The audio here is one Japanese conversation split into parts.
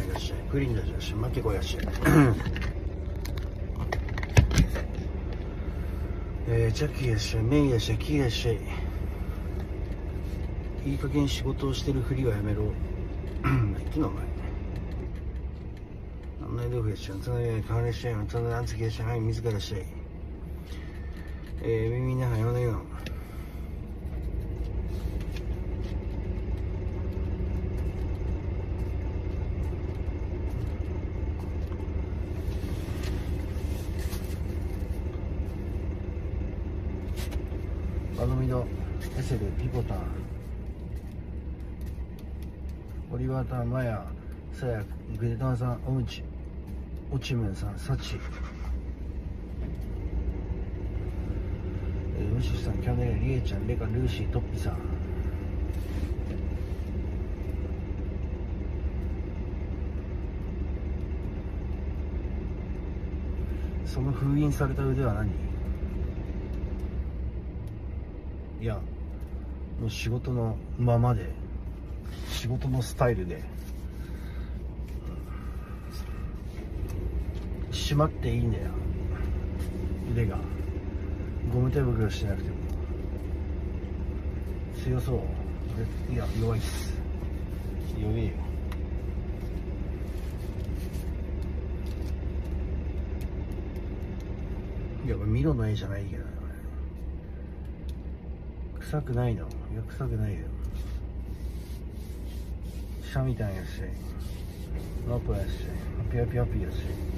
いらっしゃい。クリーンだじゃし、負けこいらっしゃい。ジャッキーいらっしゃい、メイいらっしゃい、キーいらっしゃい。いい加減仕事をしてるふりはやめろ。言ってんのお前。案内豆腐いらっしゃい、つなぎいらっしゃい、つなぎあんつきいらっしゃい、はい、水からいらっしゃい。耳の中にお願いよ。バドミド、エセル、ピポタン、オリバータン、マヤ、サヤ、グデタンさん、オムチ、オチムンさん、サチ、ムシさん、キャネル、リエちゃん、レカ、ルーシー、トッピさん。その封印された腕は何？いや、もう仕事のままで、仕事のスタイルで、締まっていいんだよ、腕が。ゴム手袋しなくても。強そう。いや、弱いっす。弱えよ。いや、これミロの絵じゃないけどね。臭くないの？いや、臭くないよ。シャみたいやし、ラポやし、ハピハピハピやし。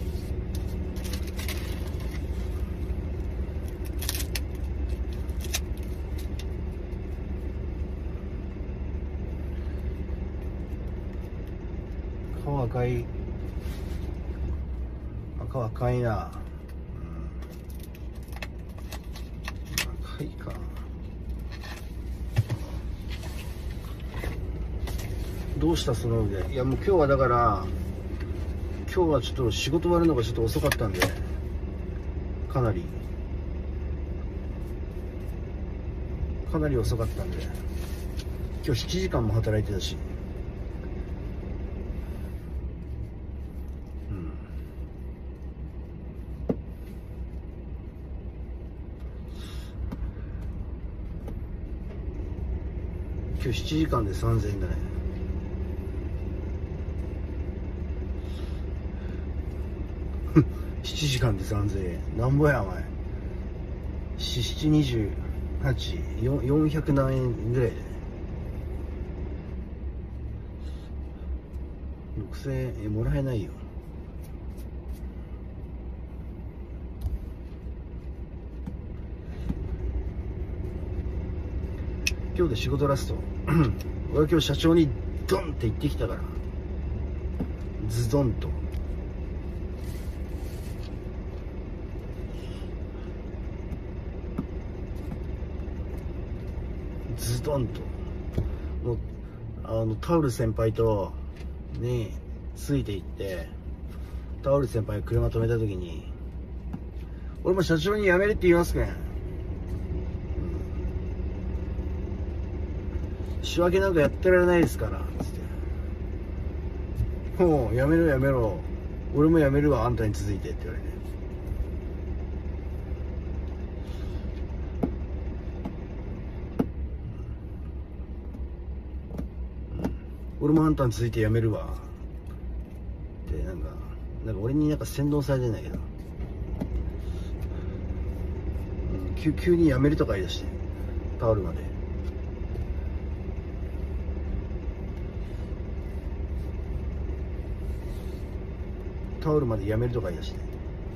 顔赤い。赤いな。赤いか。どうしたその腕。いや、もう今日はだから、今日はちょっと仕事終わるのがちょっと遅かったんで、かなり遅かったんで、今日7時間も働いてたし、今日7時間で3000円だね。7時間で3000円。なんぼやお前。7、28、400何円ぐらいでね。6000円、もらえないよ。今日で仕事ラスト。俺は今日社長にドンって言ってきたから。ズドンと。ズドンと。もうタオル先輩とねついていって、タオル先輩が車止めた時に、俺も社長に辞めるって言いますね。仕分けなんかやってられないですからつって、もうやめろやめろ、俺もやめるわあんたに続いてって言われて、俺もあんたに続いてやめるわってなんか俺になんか洗脳されてんだけど、急にやめるとか言い出して、タオルまで。タオルまでやめるとか言い出して、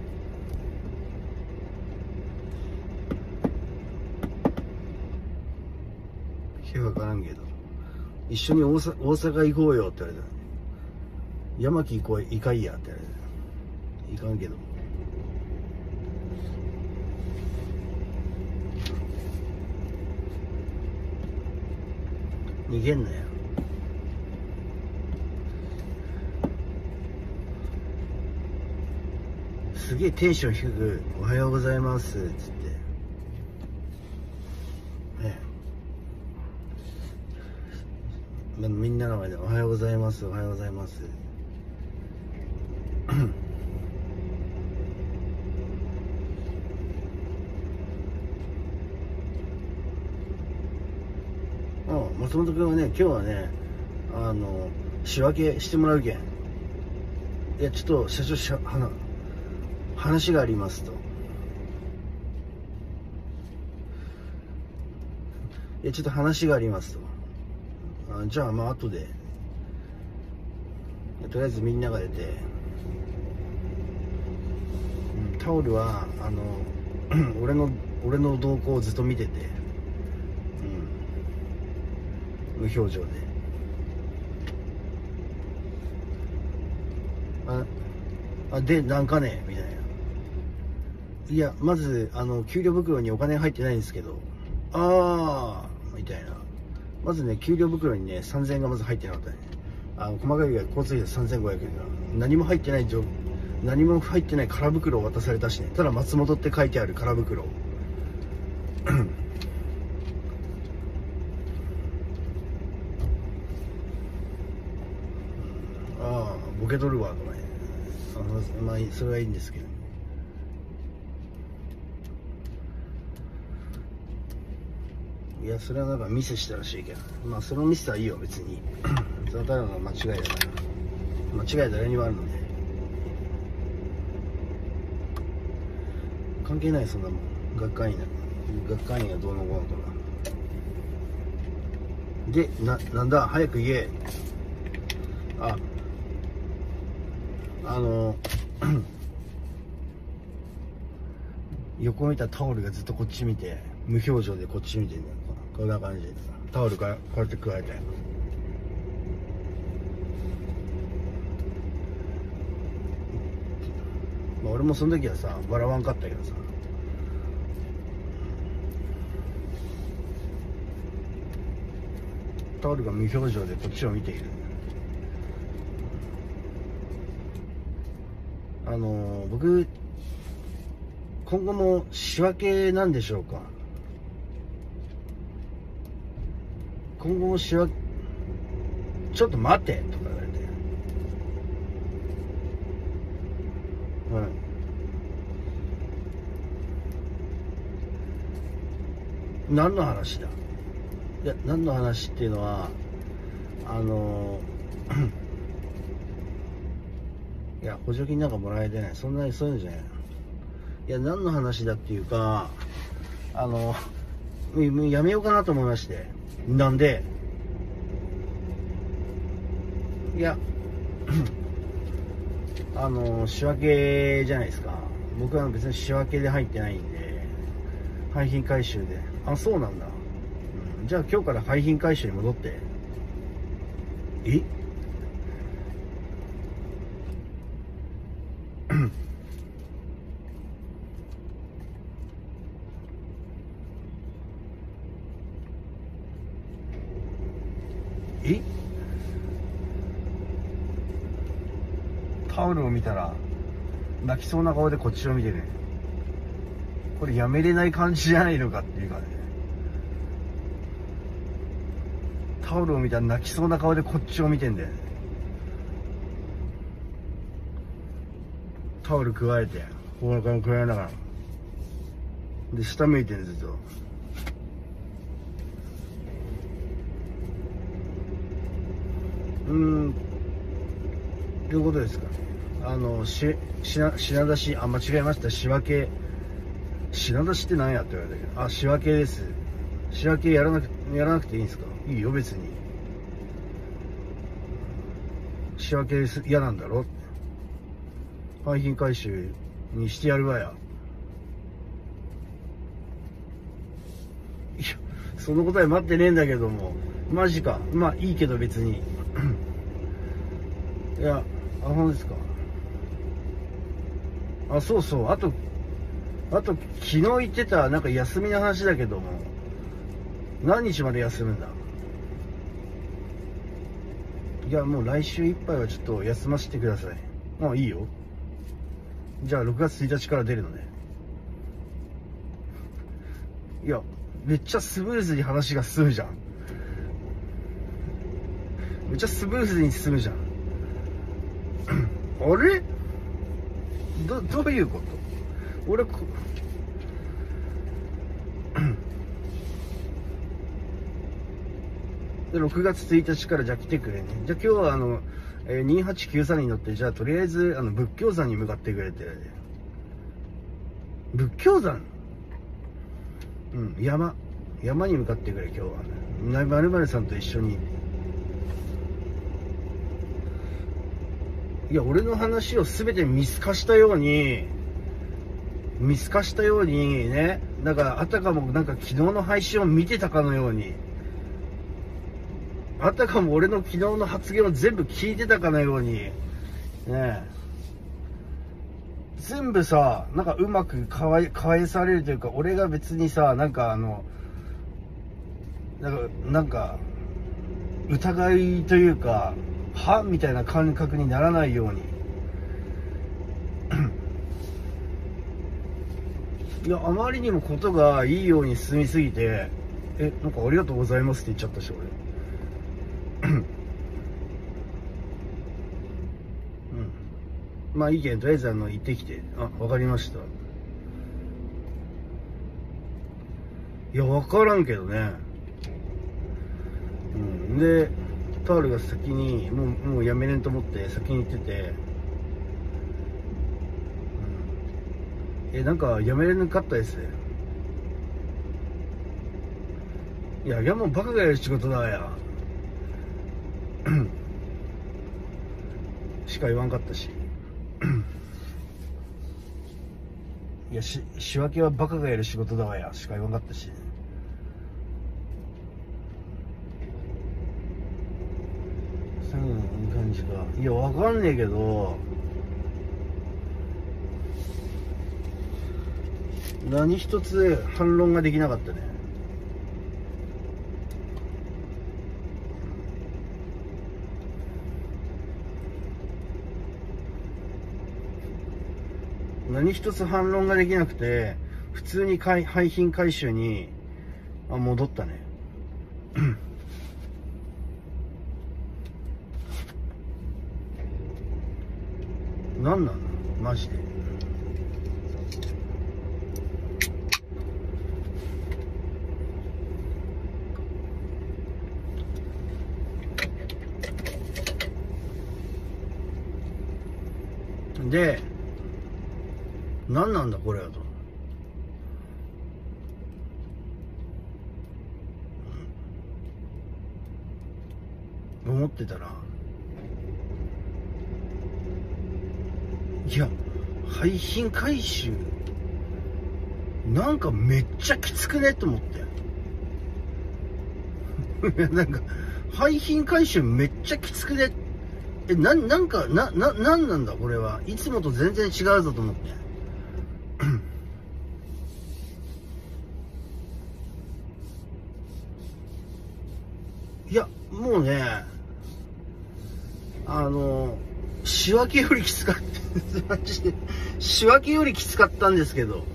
よくわからんけど、一緒に大阪行こうよって言われた。山木行かいやって言われた。行かんけど、逃げんなよ。すげえテンション低く「おはようございます」っつってね、みんなの前で「おはようございます、おはようございます」 松本君はね、今日はね、仕分けしてもらうけん、いやちょっと社長話がありますと、いやちょっと話がありますと、じゃあまあ後で、とりあえずみんなが出て、タオルは俺の動向をずっと見てて、無表情で、でなんかねみたいな、いやまず給料袋にお金入ってないんですけど、みたいな、まずね給料袋にね3000円がまず入ってなかったね。細かいが交通費で3500円が何も入ってない空袋を渡されたしね。ただ松本って書いてある空袋ボケ取るわとかね、まあそれはいいんですけど、いやそれはなんかミスしたらしいけど、まあそのミスはいいよ別にそれはただの間違いだから、間違い誰にもあるので関係ない、そんなもん。学会員がどうのこうのとかで、なんだ早く言え。横見たタオルがずっとこっち見て、無表情でこっち見てんだよ。こんな感じでタオルからこうやって加えて、まあ俺もその時はさ笑わんかったけどさ、タオルが無表情でこっちを見ている。僕今後も仕分けなんでしょうか。今後も仕分け、ちょっと待てとか言われて、何の話だ。いや何の話っていうのはいや補助金なんかもらえてない、そんなにそういうのじゃない。いや何の話だっていうか、もうやめようかなと思いまして。なんで、いや仕分けじゃないですか。僕は別に仕分けで入ってないんで、廃品回収で。そうなんだ、じゃあ今日から廃品回収に戻って。タオルを見たら泣きそうな顔でこっちを見てね、これやめれない感じじゃないのかっていうかね、タオルを見たら泣きそうな顔でこっちを見てんだよね。タオルくわえて、この顔くわえながらで下向いてんずっと。どういうことですか。品出し、間違えました。仕分け。品出しって何やって言われたけど、仕分けです。仕分けやらなくていいんですか。いいよ別に。仕分け嫌なんだろ。廃品回収にしてやるわや。いやその答え待ってねえんだけども、マジか。まあいいけど別にいやほんですか。そうそう、あと昨日言ってたなんか休みの話だけども、何日まで休むんだ。いやもう来週いっぱいはちょっと休ませてください。いいよ。じゃあ6月1日から出るのね。いやめっちゃスムーズに話が進むじゃん。めっちゃスムーズに進むじゃんあれどういうこと。俺で、6月1日からじゃあ来てくれね。じゃあ今日は2893に乗って、じゃあとりあえず仏教山に向かってくれて。仏教山、うん、山に向かってくれ、今日は。〇〇さんと一緒に。いや、俺の話を全て見透かしたようにね、なんかあたかもなんか昨日の配信を見てたかのように、あたかも俺の昨日の発言を全部聞いてたかのようにね、全部さ、なんかうまく返されるというか、俺が別にさ、なんかなんか疑いというか、はみたいな感覚にならないように。いや、あまりにもことがいいように進みすぎて、なんかありがとうございますって言っちゃったし、俺。まあいいけん、とりあえず行ってきて。わかりました。いや、わからんけどね。で、タオルが先に、もうやめれんと思って先に行ってて、なんかやめれなかったですね。いや、もうバカがやる仕事だや。しか言わんかったし。いや、仕分けはバカがやる仕事だわやしか言わんかったし。そういう感じか。いや、わかんねえけど、何一つ反論ができなかったね。何一つ反論ができなくて、普通に廃品回収に戻ったね。何なんだマジで。で、何なんだこれはと。思ってたら、いや、廃品回収なんかめっちゃきつくねと思ってなんか廃品回収めっちゃきつくね。なんなんだこれは。いつもと全然違うぞと思っていや、もうね、仕分けよりきつかったマジで仕分けよりきつかったんですけど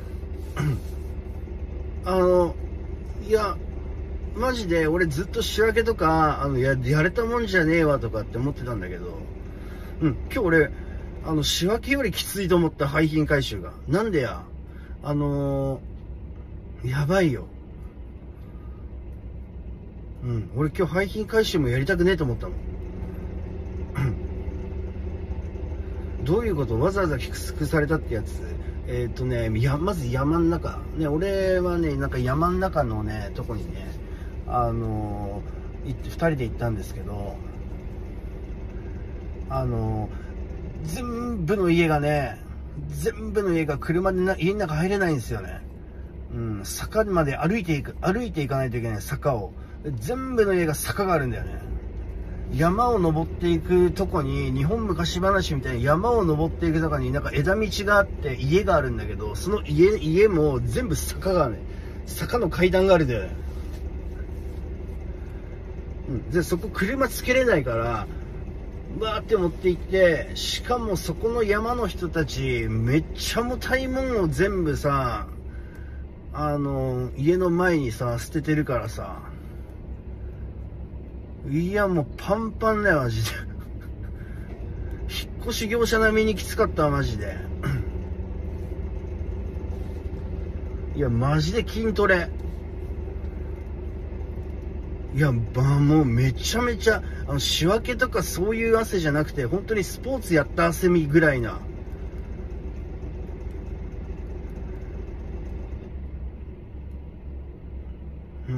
いやマジで俺ずっと仕分けとかやれたもんじゃねえわとかって思ってたんだけど、今日俺仕分けよりきついと思った。廃品回収がなんでや、やばいよ。俺今日廃品回収もやりたくねえと思ったもんどういうこと？わざわざきつくされたってやつ。まず山ん中ね、俺はね、なんか山ん中のねとこにね、行って2人で行ったんですけど、全部の家が車で家の中入れないんですよね。坂まで歩いていかないといけない。坂を全部の家が坂があるんだよね。山を登っていくとこに、日本昔話みたいに山を登っていくとこになんか枝道があって家があるんだけど、その家も全部坂がね、坂の階段があるんだよね。でそこ車つけれないからバーって持って行って、しかもそこの山の人たちめっちゃ重たいもんを全部さ、家の前にさ捨ててるからさ、いやもうパンパンだよマジで引っ越し業者並みにきつかったわマジでいやマジで筋トレ。 いや、もうめちゃめちゃ、仕分けとかそういう汗じゃなくて、本当にスポーツやった汗みぐらいな。うん。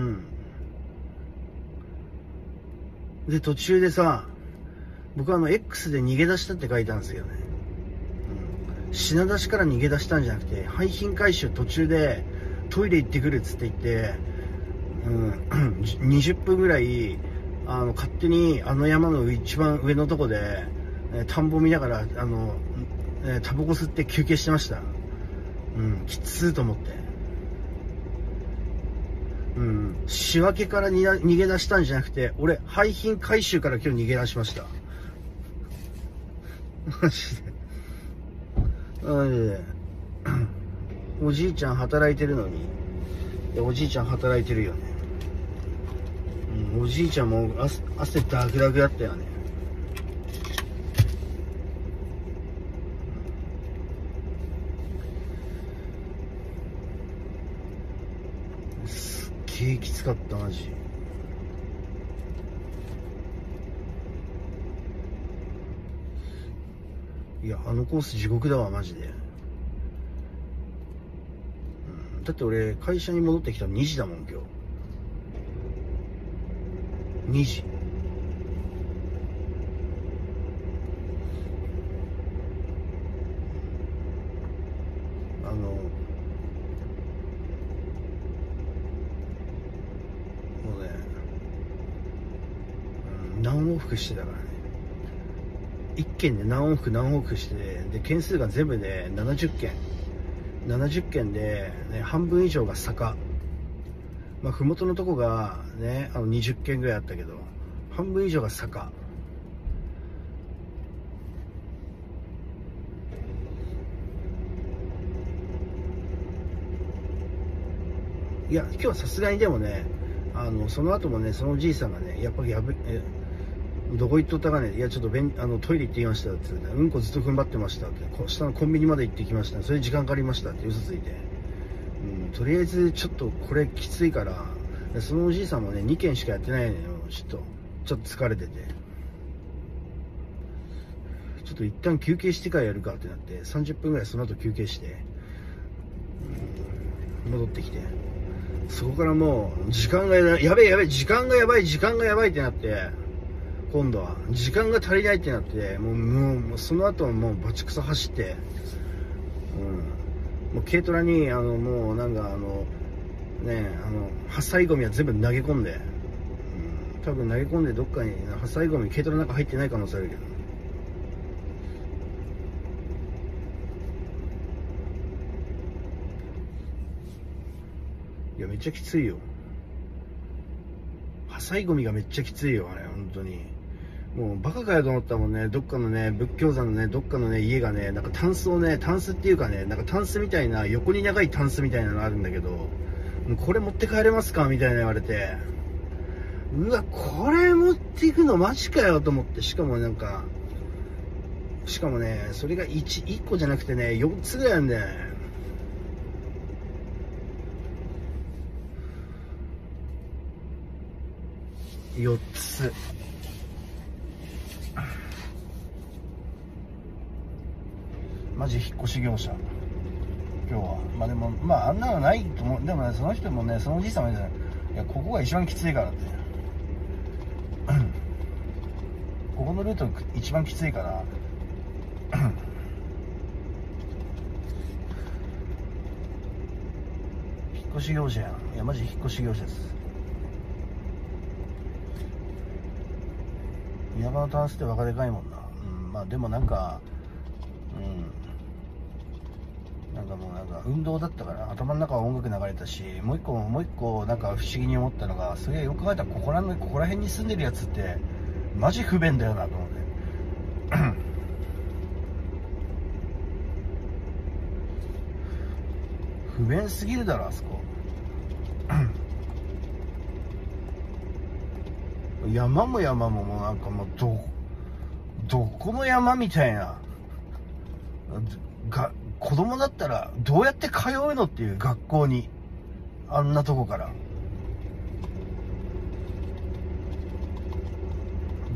で、途中でさ、僕はX で逃げ出したって書いたんですよね。うん。品出しから逃げ出したんじゃなくて、廃品回収途中でトイレ行ってくるっつって言って、うん、20分ぐらい、勝手に山の一番上のとこで、田んぼ見ながら、タバコ吸って休憩してました。うん、きつーと思って。うん、仕分けから逃げ出したんじゃなくて、俺、廃品回収から今日逃げ出しました。マジで。マジで。おじいちゃん働いてるのに。いや、おじいちゃん働いてるよね。うん、おじいちゃんも汗ダクダクだったよね。すっげえきつかった、マジ。いや、あのコース地獄だわ、マジで。うん、だって俺、会社に戻ってきたの2時だもん、今日。2時。もうね、何往復してたからね。1件で何往復して、で、件数が全部で70件。70件で、ね、半分以上が坂。まあ、ふもとのとこがね、20件ぐらいあったけど、半分以上が坂。いや、今日はさすがにでもね、その後もね、そのおじいさんがね、やっぱりどこ行っとったかね、いや、ちょっとトイレ行ってきましたって、うんこずっと踏ん張ってましたって、下のコンビニまで行ってきました、それで時間かかりましたって嘘ついて、うん、とりあえずちょっとこれきついから、そのおじいさんもね、2件しかやってないのよ、ちょっと疲れてて、ちょっと一旦休憩してからやるかってなって、30分ぐらいその後休憩して、戻ってきて、そこからもう、時間がやべえ、時間がやばいってなって、今度は時間が足りないってなって、もうその後はもうバチクソ走って、もう軽トラにもうなんか破砕ゴミは全部投げ込んで、多分投げ込んでどっかに破砕ゴミ軽トラの中入ってない可能性あるけど、いやめっちゃきついよ。破砕ゴミがめっちゃきついよ、あれ本当に。もうバカかよと思ったもんね。どっかのね、仏教山のね、どっかのね、家がね、なんかタンスっていうかね、なんかタンスみたいな、横に長いタンスみたいなのあるんだけど、もうこれ持って帰れますかみたいな言われて、うわ、これ持っていくのマジかよと思って、しかもね、それが1個じゃなくてね、4つぐらいあるんだよね。4つ。マジ引っ越し業者今日は。まあでもあんなのないと思う。でもね、その人もね、そのおじいさんも言うじゃない、いやここが一番きついからってここのルート一番きついから引っ越し業者やん。いやマジ引っ越し業者です。宮場のタンスってバカでかいもんな。まあでもなんか運動だったから頭の中は音楽流れたし、もう一個なんか不思議に思ったのが、それよく考えたらここら辺に住んでるやつってマジ不便だよなと思って不便すぎるだろあそこ山ももうなんかもうどこの山みたいな子供だったらどうやって通うのっていう、学校にあんなとこから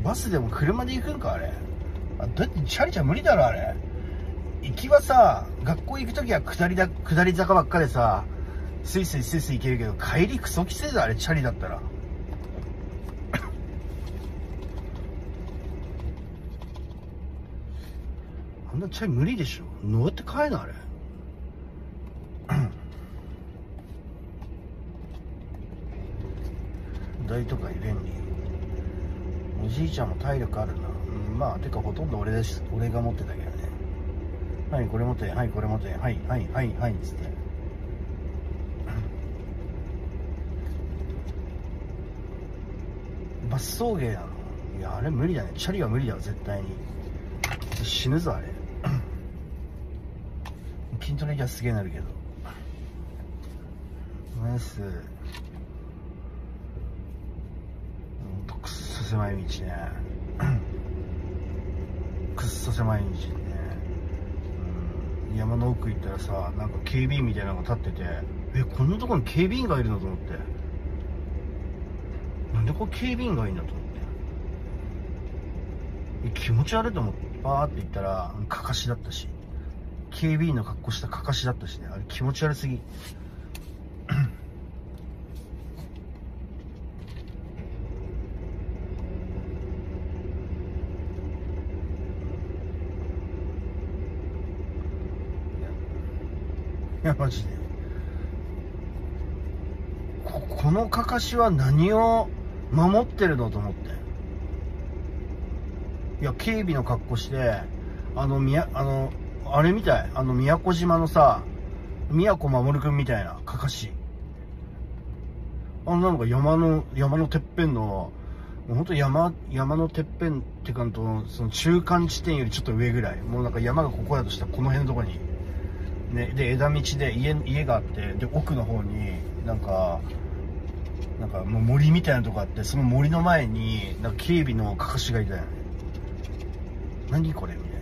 バスでも車で行くんかあれ。どうやってチャリじゃ無理だろあれ。行きはさ、学校行くときは下り坂ばっかでさ、スイスイ行けるけど、帰りクソきついぞあれ、チャリだったら。あんなチャリ無理でしょ。どうやって帰るのあれ。大都会便利。おじいちゃんも体力あるな。まあてかほとんど俺が持ってたけどね。はいこれ持って、はいこれ持って、はいっつって。バス送迎なの。いやあれ無理だね。チャリは無理だよ絶対に。死ぬぞあれ。筋トレじゃすげえなるけど。ナイス。くっそ狭い道ね。くっそ狭い道ね。山の奥行ったらさ、なんか警備員みたいなのが立ってて、こんなところに警備員がいるのと思って、なんでこれ警備員がいるんだと思って、気持ち悪いと思ってバーって行ったらかかしだったし、警備員の格好したかかしだったしね。あれ気持ち悪すぎ。いやマジでこのかかしは何を守ってるのと思って。いや警備の格好して、あれみたい、宮古島のさ、宮古守君みたいなかかし、なんか山のてっぺんの、もうほんと山のてっぺんってかんと、その中間地点よりちょっと上ぐらい、もうなんか山がここだとしたらこの辺のとこにね、で枝道で家があって、で奥の方になんかもう森みたいなとこあって、その森の前になんか警備のかかしがいたよね。何これみた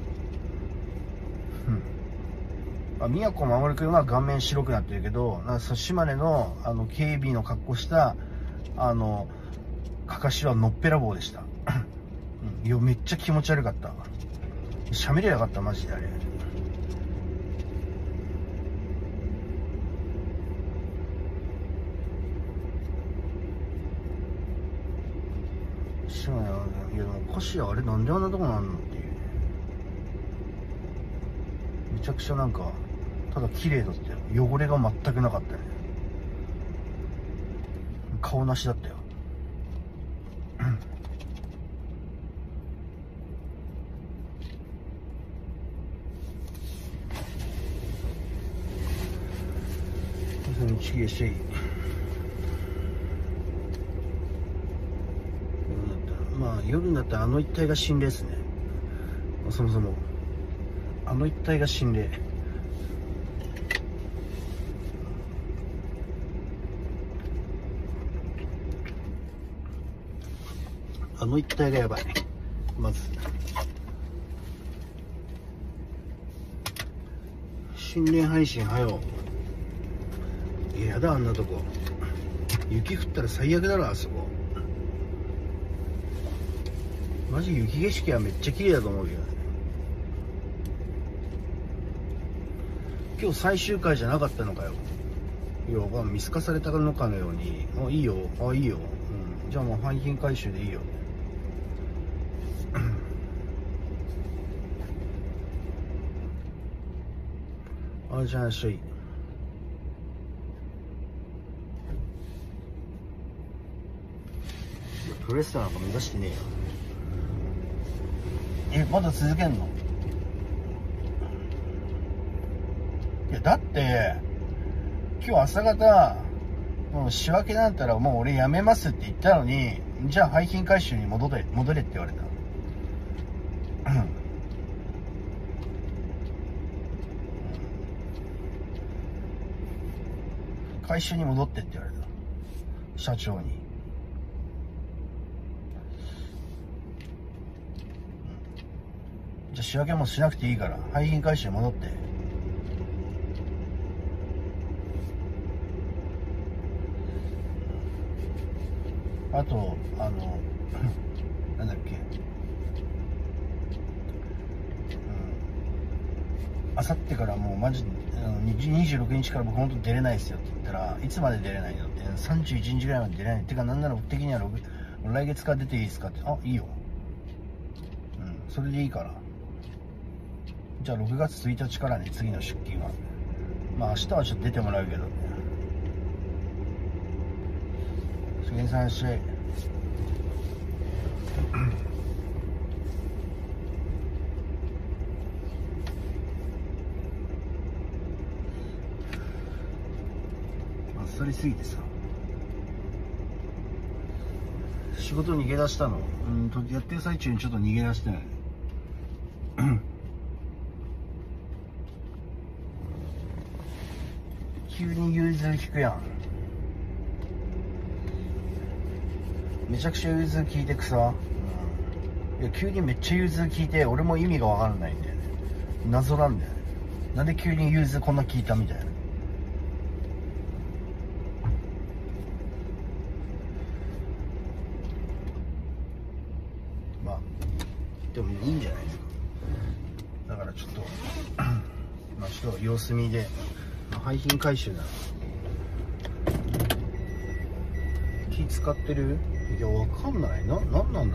いな。宮古守君は顔面白くなってるけど、なんか島根の警備の格好したかかしはのっぺらぼうでした。いやめっちゃ気持ち悪かった。しゃべれなかったマジであれ。いやでもおかしい、あれなんであんなとこなんのっていう。めちゃくちゃなんかただ綺麗だったよ。汚れが全くなかったよね。顔なしだったよ。道消えしていい。まあ夜になったらあの一帯が心霊ですね。そもそもあの一帯が心霊。あの一帯がやばい。まず心霊配信はよ。いやだあんなとこ。雪降ったら最悪だろあそこ。マジ雪景色はめっちゃ綺麗だと思うけどね。今日最終回じゃなかったのかよ。いや見透かされたのかのように、いいよ、いいよ、じゃあもう廃品回収でいいよ。あれじゃあしょい。プロレスラーなんか目指してねえよ。まだ続けんの？いやだって今日朝方もう仕分けなんたらもう俺辞めますって言ったのに、じゃあ廃品回収に戻れって言われた。回収に戻ってって言われた社長に。じゃあ仕分けもしなくていいから廃品回収に戻って。あとなんだっあさってからもうマジで26日から僕本当出れないですよって言ったら、いつまで出れないのって、31日ぐらいまで出れないってか、なんなら僕的には来月から出ていいですかって、あ、いいよ、それでいいから、じゃあ6月1日からね、次の出勤は。まあ明日はちょっと出てもらうけどね。杉さんしゃい。あっさりすぎてさ、仕事逃げ出したの。やってる最中にちょっと逃げ出してない。急に融通聞くやん。めちゃくちゃ融通聞いてくさ、いや急にめっちゃ融通聞いて、俺も意味が分からないんだよね。謎なんだよね。なんで急に融通こんな聞いたみたいな。まあでもいいんじゃないですか。だからちょっとまあちょっと様子見で、廃品回収なら気使ってる？いやわかんない。なんなんだろうね。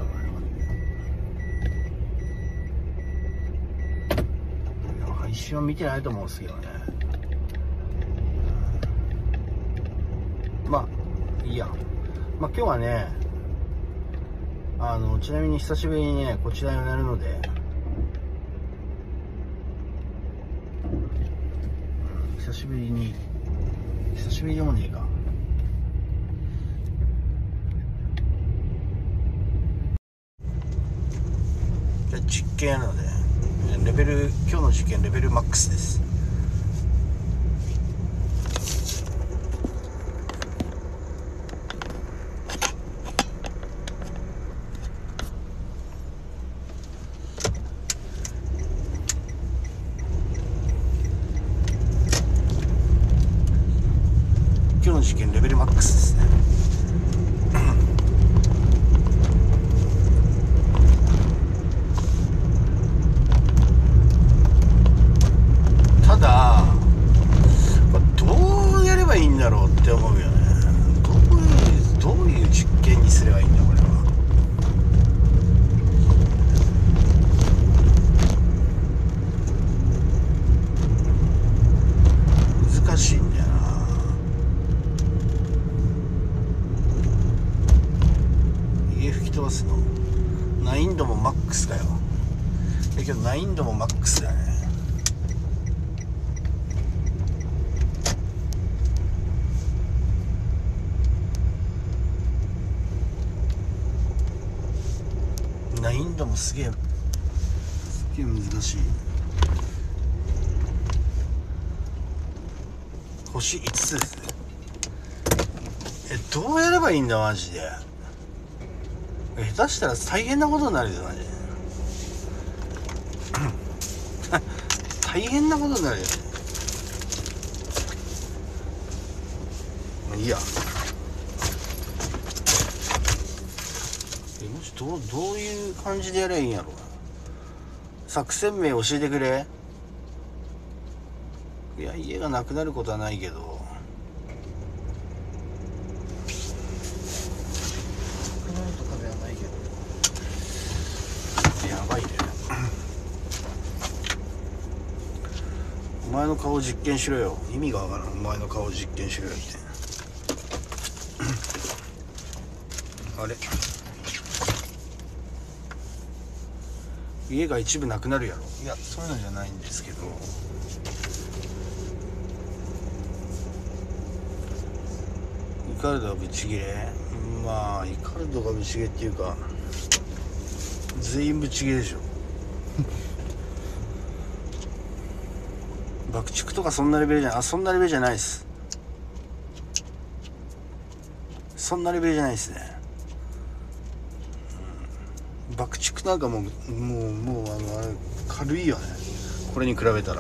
いや配信は見てないと思うんですけどね。まあいいや。まあ今日はね、ちなみに久しぶりにねこちらになるので、久しぶりでもねえか。じゃあ実験やるので、今日の実験レベルマックスです。今日の実験レベルマックスですね。ただどうやればいいんだろうって思うよね。どういう実験にすればいいんだこれは。難しいんだよな。家吹き飛ばすの難易度もマックスだよ。だけど難易度もマックスだね。難易度もすげえ難しい。星5つですね。どうやればいいんだマジで。下手したら大変なことになるよマジで。大変なことになるよね。いいや。もしどういう感じでやればいいんやろう。作戦名教えてくれ。いや家がなくなることはないけど、なくなるとかではないけど、やばいね。お前の顔実験しろよ。意味がわからん。お前の顔実験しろよってあれ家が一部なくなるやろ。いやそういうのじゃないんですけど、イカルドはブチギレ。まあイカルドがブチギレっていうか全員ブチギレでしょ。爆竹とかそんなレベルじゃない。そんなレベルじゃないです。そんなレベルじゃないですね。爆竹なんかもうあれ軽いよね、これに比べたら。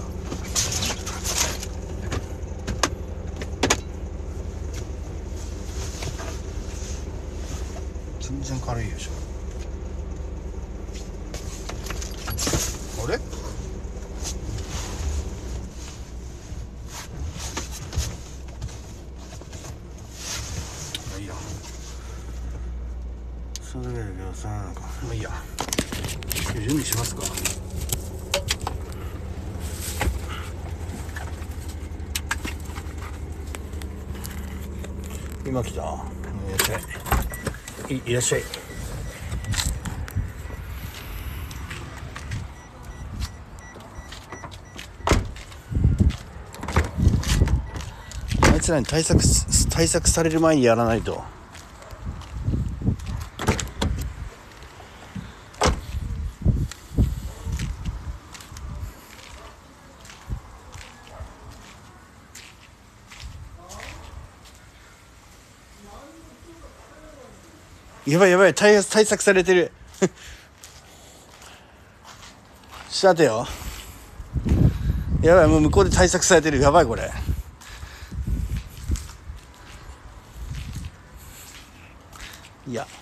全然軽いでしょ。あれさあなんかまあいいや、準備しますか。今来た。いらっしゃい。いらっしゃい。あいつらに対策される前にやらないと。やばいやばい、対策されてるちょっと待てよ。やばい、もう向こうで対策されてる。やばいこれ。いや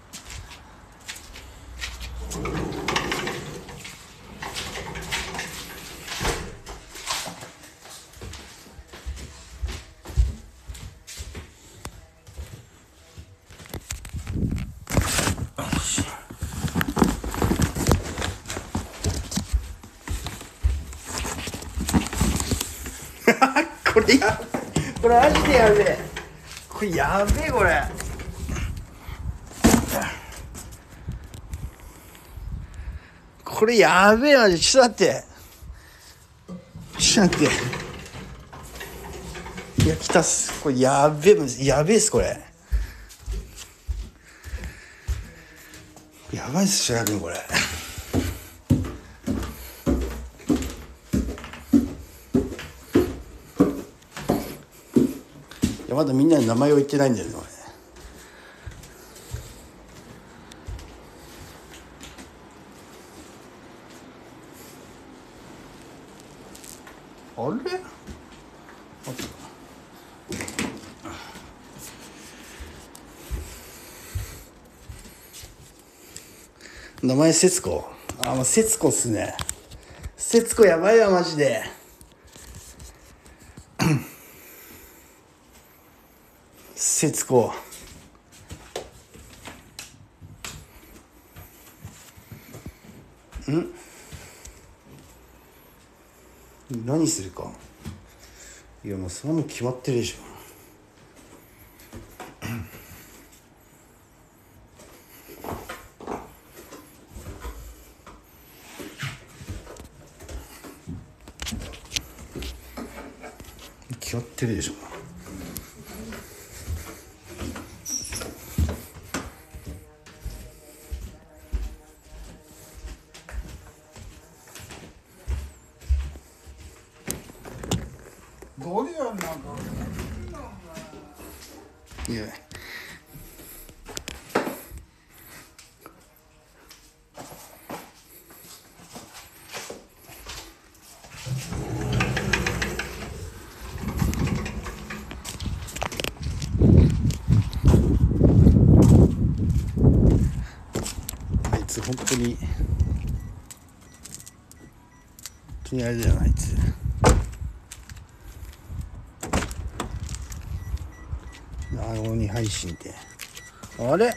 これマジでやべえ。これやべえこれ。これやべえマジ。ちょっと待って。ちょっと待って。いや来たっす。これやべえやべえっすこれ。やばいっす白君これ。いやまだみんなに名前を言ってないんだよね俺。あれ名前節子。あ、もう節子っすね。節子やばいわマジで。節子。何するか。いやもうそんなの決まってるでしょ。決まってるでしょ。 どれやんなんか。 いやあいつ本当にあれだよなあいつ。鬼配信ってあれ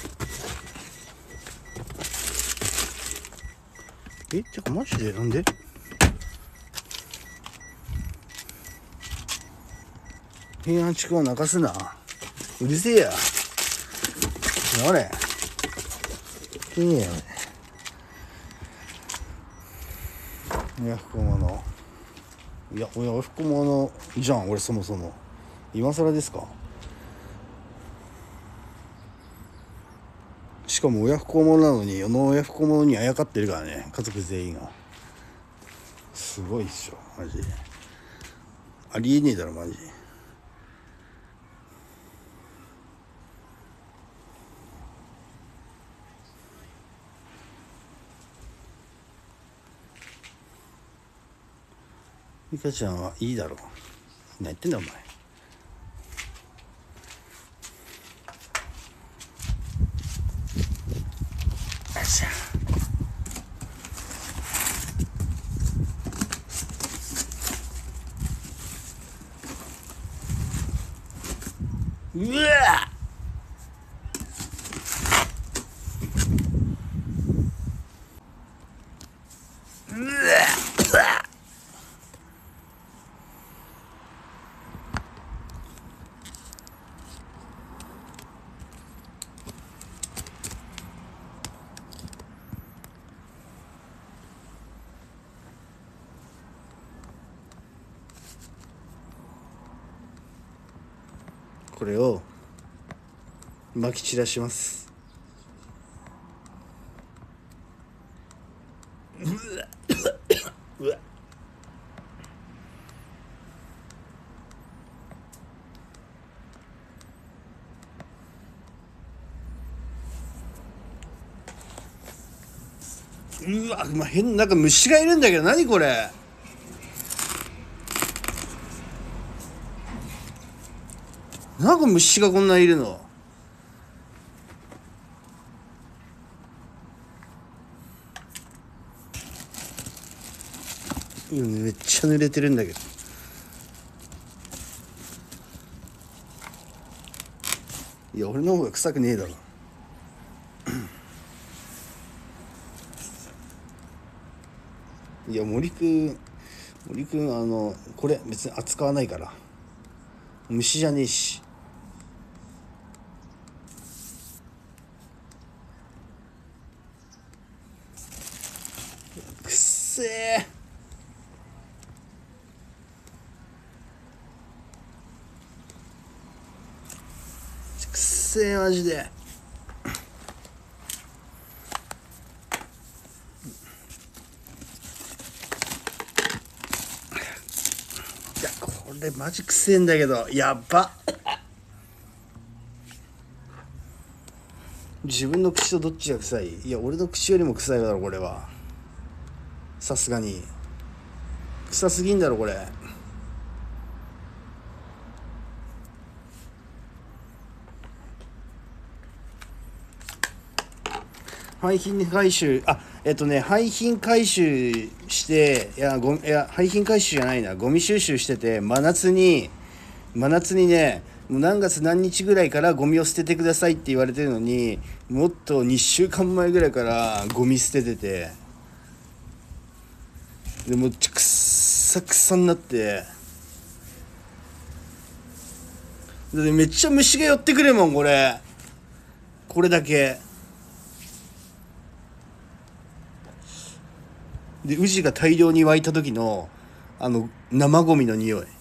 てかマジでなんで平安地区を泣かすな。うるせえや。あれいいね親不孝者。いや親不孝者じゃん俺。そもそも今更ですか。しかも親不孝者なのに世の親不孝者にあやかってるからね、家族全員が。すごいっしょマジで。ありえねえだろマジ。ミカちゃんはいいだろ。何言ってんだお前。よっしゃ。うわっこれを撒き散らします。うわうわ、なんか虫がいるんだけど、何これ。なんか虫がこんないるの。めっちゃ濡れてるんだけど。いや、俺の方が臭くねえだろ。いや、森くんこれ別に扱わないから。虫じゃねえし。くっせえ。くっせえマジで。いや、これマジくせえんだけど、やっば。自分の口とどっちが臭い？いや、俺の口よりも臭いだろこれは。さすがに臭すぎんだろこれ。廃品回収、廃品回収して、廃品回収じゃないな、ゴミ収集してて、真夏にね、もう何月何日ぐらいからゴミを捨ててくださいって言われてるのに、もっと2週間前ぐらいからゴミ捨ててて、でもうくっさくさになって、でめっちゃ虫が寄ってくるもんこれだけで、ウジが大量に湧いた時の生ゴミの匂い。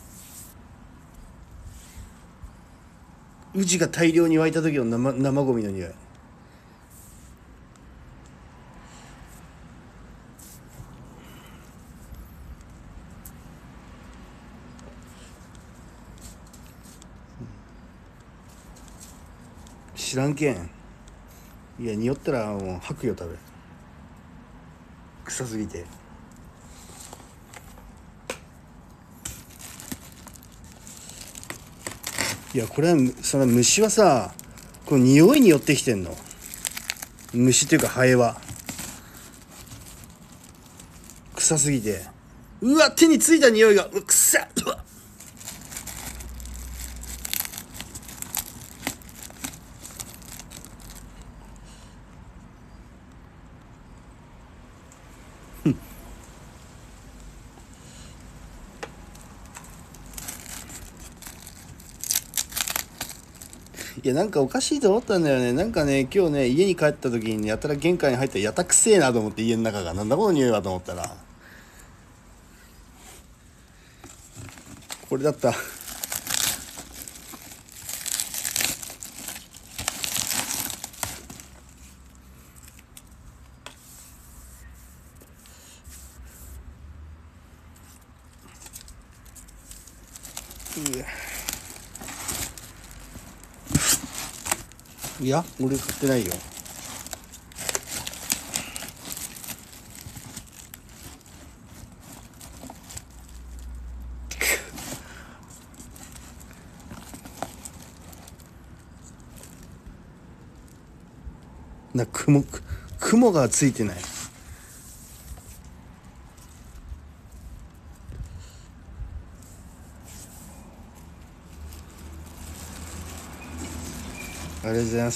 ウジが大量に湧いた時の生ゴミの匂い。知らんけん。いや、匂ったらもう吐くよ多分。臭すぎて。いや、これはその虫はさ、この匂いに寄ってきてんの。虫っていうかハエは臭すぎて、うわ、手についた匂いが、うわ、臭っ。うわ、いや、なんかおかしいと思ったんだよね。なんかね、今日ね、家に帰った時に、やたら玄関に入ったらやたくせえなと思って、家の中がなんだこの匂いはと思ったらこれだった。いや、俺買ってないよ。雲がついてない。ありがとうございます。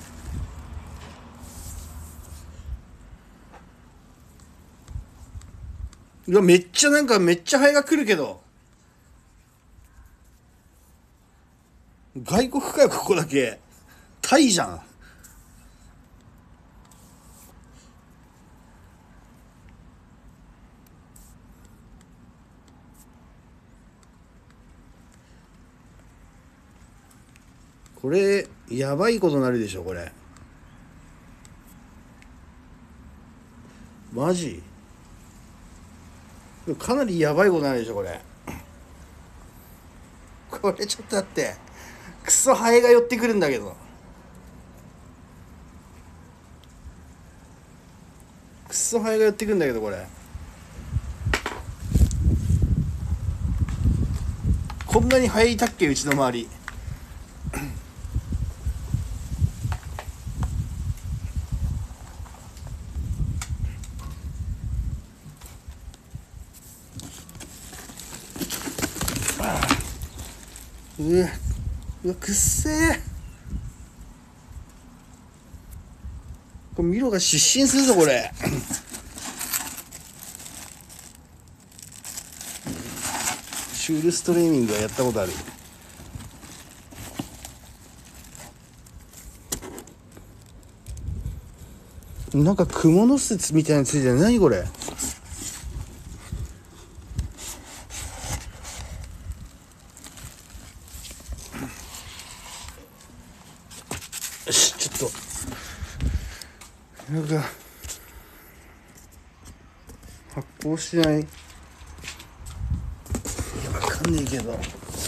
うわ、めっちゃハエが来るけど、外国かよここだけ。タイじゃん。 これやばいことになるでしょこれ。マジかなりやばいことになるでしょこれ。これちょっと待って、クソハエが寄ってくるんだけど。クソハエが寄ってくるんだけどこれ。こんなにハエいたっけうちの周り。うわくっせえ。これミロが失神するぞこれ。シュールストリーミングはやったことある。なんか蜘蛛の巣みたいなのついてる。何これ。よしちょっとなんか発酵しない。いやわかんねえけど。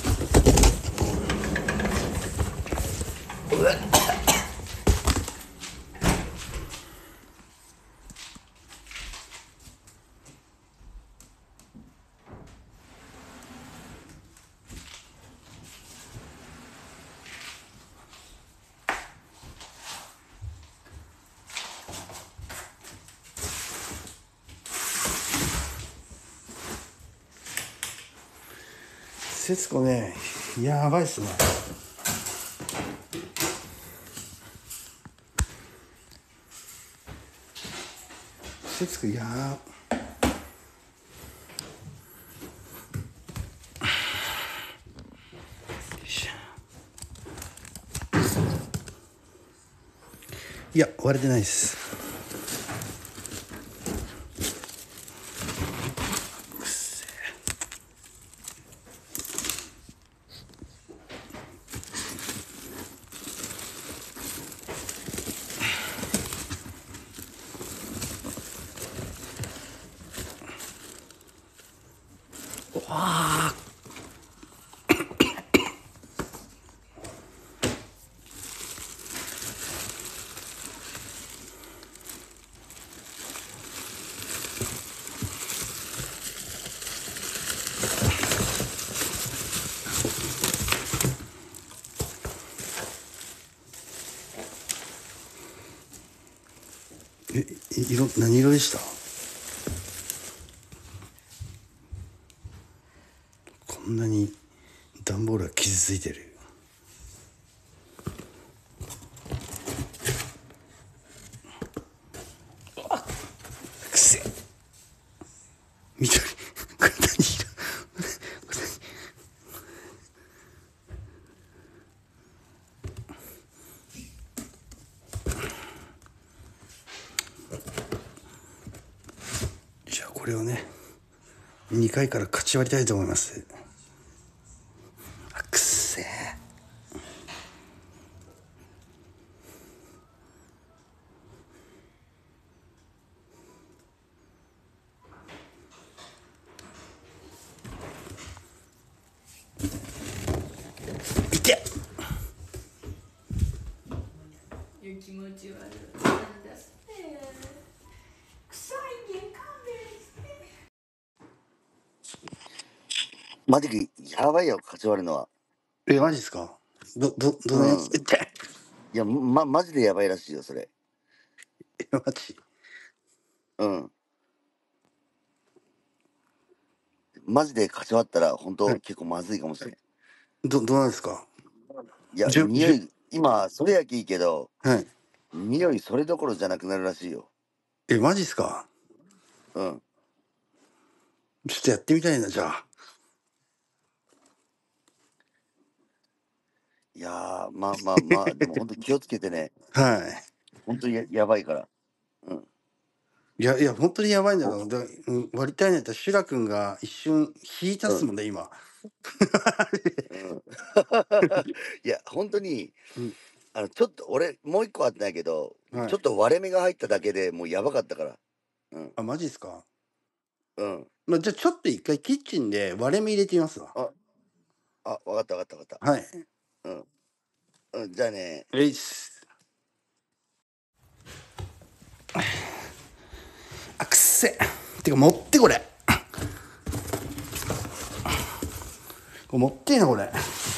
節子ね、やばいっすね。節子いや割れてないです。わあ何色でした？こんなに段ボールが傷ついてる。くせえ緑これ何色じゃあこれをね2階からかち割りたいと思います。あくっせえ。いていう気持ち悪い。なんだそれ。臭いね、勘弁して。 マジでやばいよ、勝ち割るのは。 マジっすか？どのやつ？ うん。いや、マジでやばいらしいよ、それ。 マジ？ うん。マジで勝ち割ったら、本はい。 当結構まずいかもしれん。 どうなんですか？ いや、 じゅじゅ匂い、今、それやきいいけど、 はい。 匂いそれどころじゃなくなるらしいよ。 マジっすか？ うん。 ちょっとやってみたいなじゃあ。 いやー、でも本当気をつけてね。 はい。 本当やばいから。うん。 いやいや、本当にやばいんだよ。割りたいんやったら、シュラ君が一瞬引いたっすもんね、今。 いや、本当に、 うんちょっと俺、もう一個あったんやけど、 はいちょっと割れ目が入っただけでもうやばかったから。 あ、マジっすか。 うん。 じゃあちょっと一回キッチンで割れ目入れてみますわ。 わかったわかったわかった。 はい。 じゃあね。 えいっす。あ、くっせ。てか持ってこれ。これ持ってえなこれ。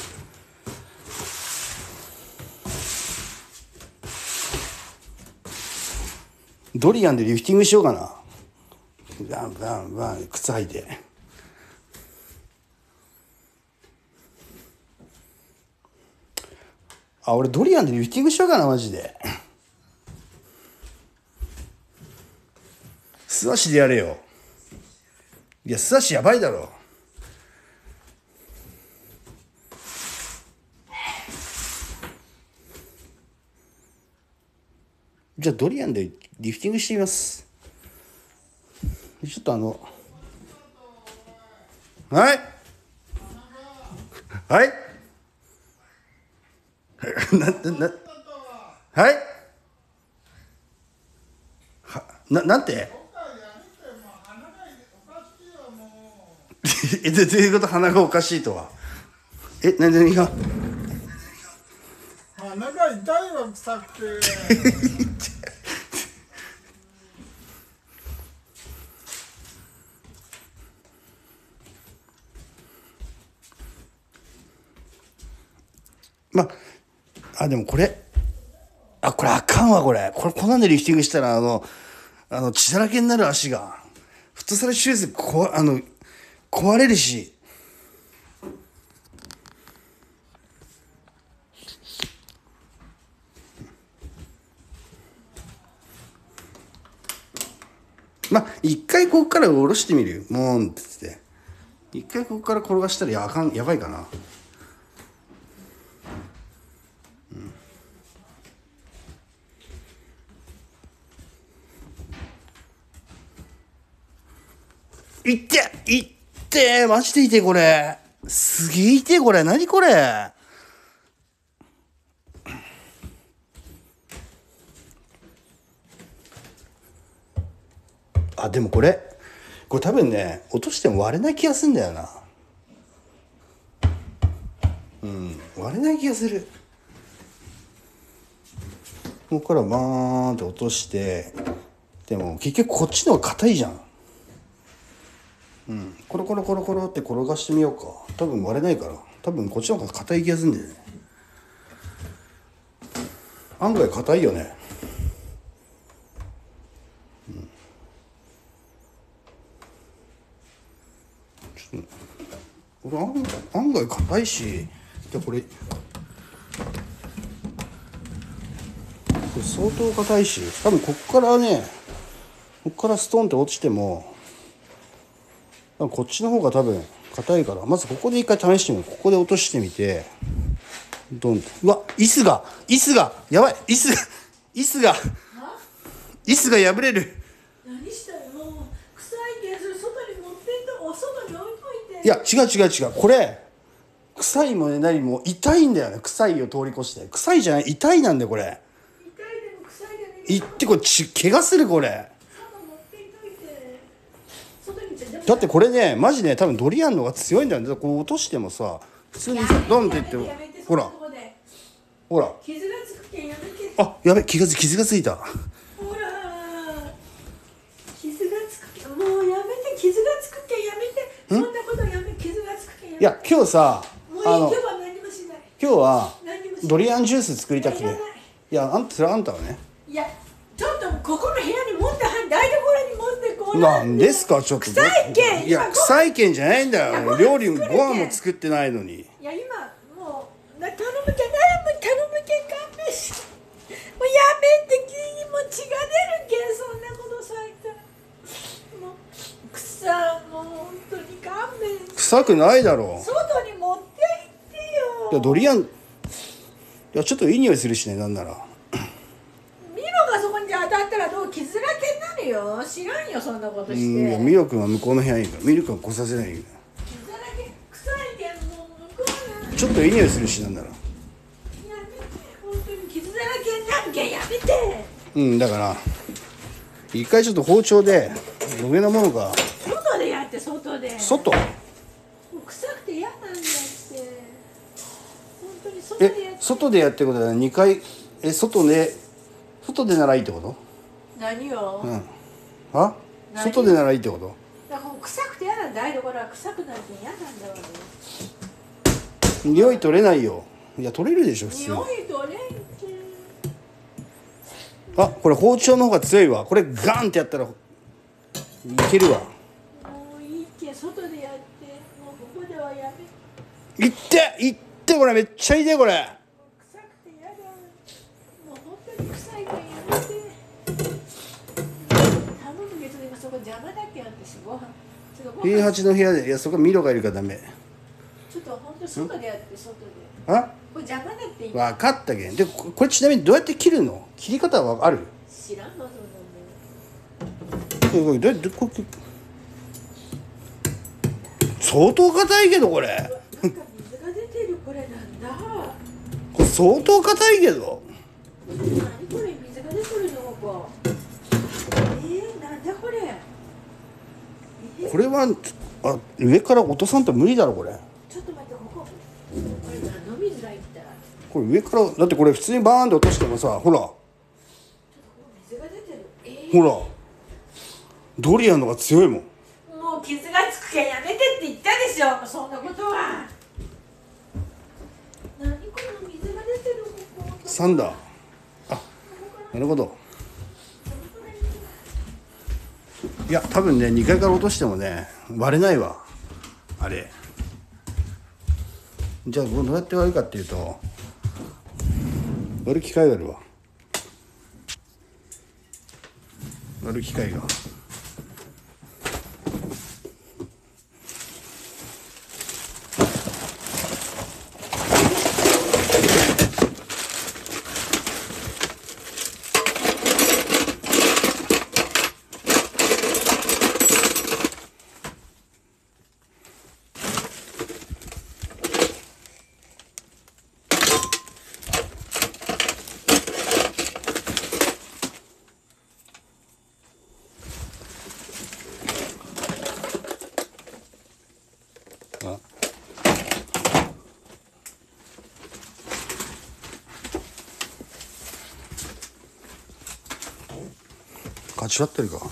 ドリアンでリフティングしようかな。バンバンバン靴履いて。あ、俺ドリアンでリフティングしようかなマジで。素足でやれよ。いや素足やばいだろ。じゃあドリアンでリフティングしてみます。ちょっとはいはいはいなんてどういうこと鼻がおかしいとは。何が鼻が痛いわ臭くてでもこれあかんわこれこんなんでリフティングしたら血だらけになる足がフットサルシューズ壊れるし。一回ここから下ろしてみるよ。もーんって言って一回ここから転がしたらやばいかな。いってマジで痛いこれ。すげえ痛いこれ。何これ。でもこれ多分ね落としても割れない気がするんだよな。割れない気がする。ここからバーンって落としてでも結局こっちの方が硬いじゃん。コロコロコロコロって転がしてみようか。多分割れないから多分こっちの方が硬い気がするんだよね。案外硬いよね。これ案外硬いしこれ相当硬いし多分こっからストンって落ちてもこっちの方が多分硬いからまずここで一回試してみよう。ここで落としてみてドンって。うわ椅子がやばい。椅子が破れる。 何したよ。臭いけんそれ外に持ってんとお外に置いといて。 いや違うこれ臭いもね何も痛いんだよね。臭いを通り越して臭いじゃない痛いなんだよこれ。 痛いでも臭いでもいい。 ってこれ怪我するこれ。 外持っていといて。外にじゃだってこれねマジね多分ドリアンの方が強いんだよね。こう落としてもさ普通にさドンっていってほら傷がつくけんやめて。 やべ傷がついた。 ほら傷がつくけんもうやめて。傷がつくけんやめて。そんなことやめ傷がつくけんやめて。 いや今日さもういい。今日は何もしない。 今日は何もしない。 ドリアンジュース作りたくて。 いらない。 いやそれあんたはね。 いやちょっとここの部屋に持って台所に持ってこなんですかちょっと。 臭いけん。 いや臭いけんじゃないんだよ。料理もご飯も作ってないのに。 いや今もう頼むけん勘弁して。もうやめて。君にも血が出るけんそんなことされたらもう臭もう本当に勘弁して。 臭くないだろう。 外に持って行ってよ。 いやドリアンちょっといい匂いするしね。なんならミロがそこに当たったらどう傷だらけになるないよ、知らんよそんなことしいやて。 ミロ君は向こうの部屋にいるからミル君は来させないよ。 傷だらけ臭いけん、もう向こうな。 ちょっといい匂いするしなんなら。 やめて、本当に傷だらけになるけんやめて。 うんだから一回ちょっと包丁で余計なものが外でやって、外で。 外。 もう臭くて嫌なんだって。本当に外でやって。 外でやってことは2回外でならいいってこと？ 何を？ うん。あ？ 何外でならいいってこと？ だからもう臭くて嫌なんだ、台所は臭くなるけん嫌なんだわね。 匂い取れないよ。いや取れるでしょ普通。 匂いとれんけん。 あこれ包丁の方が強いわ。これガンってやったらいけるわ。 もういいけん、外でやって、もうここではやめ。 いってこれめっちゃいいでこれ。 臭くて嫌だ。もう本当に臭いからやめて。頼むけど今そこ邪魔だけん、私ご飯。ちょっとご飯 P8 の部屋でいやそこはミロがいるからダメ。 ちょっと本当外でやって、外で。 あこれ邪魔だって今。 分かったけん。でこれちなみにどうやって切るの？切り方はある？ 知らんのそんなの。 これどうやってこれ相当硬いけどこれ。 なんか水が出てる、これなんだ。 これ相当硬いけど。 何これ、水が出てるのここ。なんだこれ。 これは上から落とさんと無理だろこれ。 ちょっと待って、ここ。これ何の水がいった。 これ上からだってこれ普通にバーンって落としてもさほら水が出てる。 ほらドリアンのが強いもん。 もう傷がつくけんやめてって言ったでしょ、そんなことは。何この水が出てるここ。 サンダー。あなるほど。いや多分ね2階から落としてもね割れないわあれ。じゃあどうやって割るかっていうと割る機械があるわ。割る機械がかち割ってるか。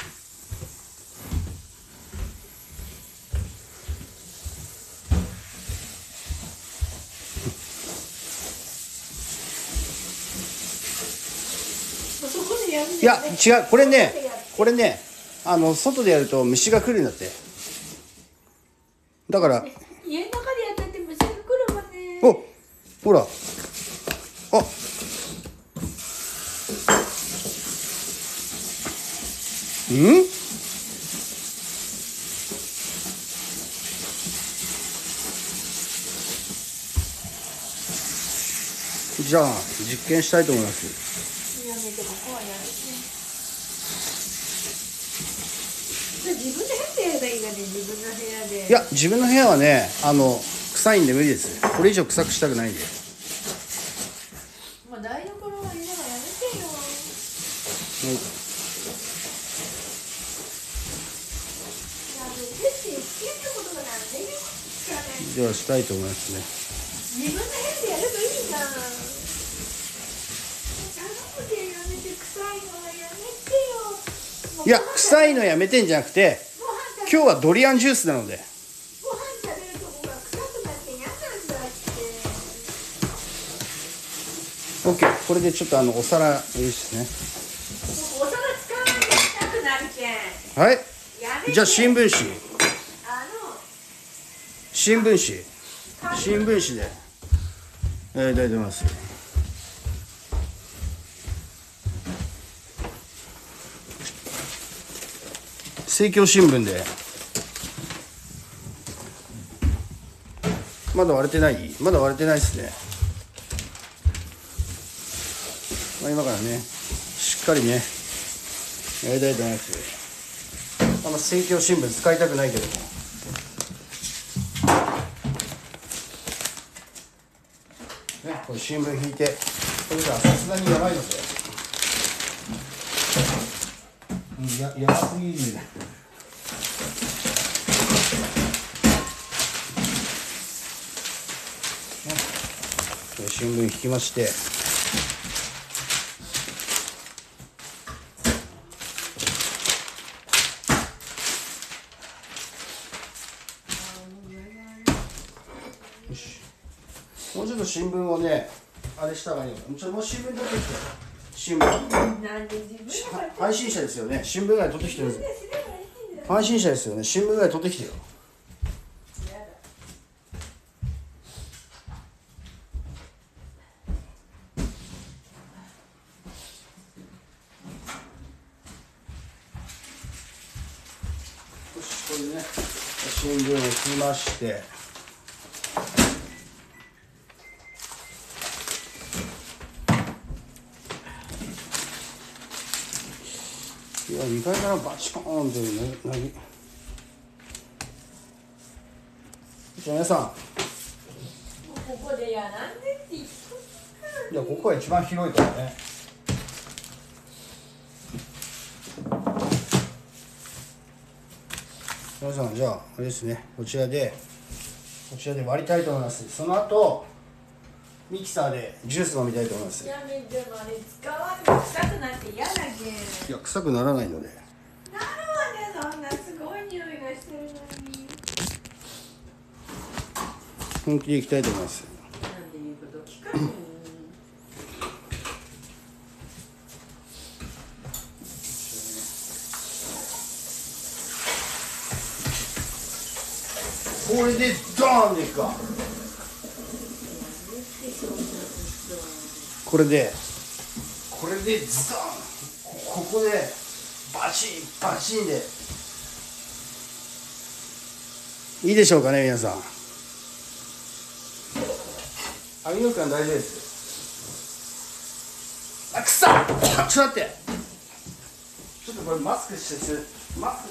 そこでやるんいやだよね。 違うこれね外でやると虫が来るんだって。だから家の中でやったって虫が来るわね。 おほらあうんじゃあ実験したいと思います。 やめて、ここはやめて。自分で部屋でやればいいがね、自分の部屋で。 いや自分の部屋はね臭いんで無理です。これ以上臭くしたくないんで。 もう台所は今はやめてよ。やめてって言ってんことがなんでよ。聞かない。 ではしたいと思いますね。 自分の部屋でやればいいじゃん。頼むでやめて、臭いのはやめてよ。 いや臭いのやめてんじゃなくて今日はドリアンジュースなので。 ご飯食べるとこが臭くなって嫌なんだって。 OK これでちょっとお皿いいですね。 お皿使わないと臭くなるけん。 はいやめて。 じゃあ新聞紙新新聞紙でいただいてます。政教新聞でまだ割れてないですね。今からねしっかりねやりたいと思います。あんま政教新聞使いたくないけども、ね、これ新聞引いて、これじゃさすがにやばいので、やばすぎる。新聞引きまして、よし、もうちょっと新聞をね、あれした方がいいのか。もう新聞取ってきて、新聞なんで自分で配信者ですよね。新聞ぐらい取ってきてるんですよ。配信者ですよね。新聞ぐらい取ってきてよ。これでね、新聞を引きまして、いや、2階からバチコーンってね、じゃあ皆さん、 ここでやらんでって言っいや、ここが一番広いからね。皆さん、じゃあ、あれですね、こちらで割りたいと思います。その後、ミキサーでジュース飲みたいと思います。 やめてもあれ使わんと臭くなって嫌だけん。 いや、臭くならないので。 なるわね、そんなすごい匂いがしてるのに。 本気でいきたいと思います。 なんていうこと聞かんよ。 これでドーンでいくか。これでズドーン、ここでバチンバチンでいいでしょうかね、皆さん。網野くん大丈夫です。あ、くそっ、ちょっと待って、ちょっとこれマスクしてなあかん。